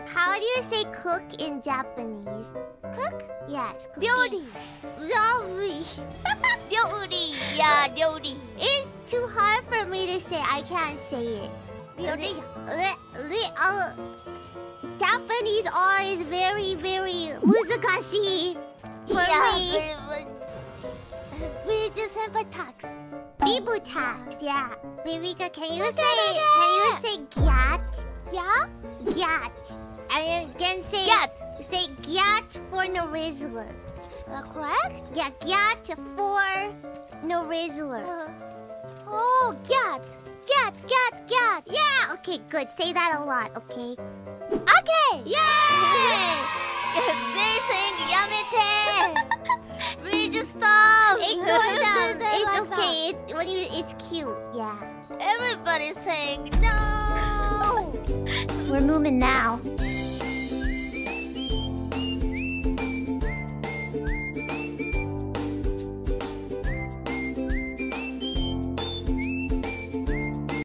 How do you say cook in Japanese? Cook? Yes. Ryori. Ryori. Yeah, ryori. It's too hard for me to say. I can't say it. Ryori. Japanese R is very, very muzakashi for me. We just have a tax. Biboo tax, yeah. Ririka, can you say Gyatt? Yeah? Gyatt. And then say Gyatt. Say Gyatt for Nerizzler. Correct? Yeah, Gyatt for Nerizzler. Oh, Gyatt. Gyatt. Yeah, okay, good. Say that a lot, okay? Okay. Yay! They're saying yamete. We just stop. Ignore them. It's okay. It's cute. Yeah. Everybody's saying no. We're moving now.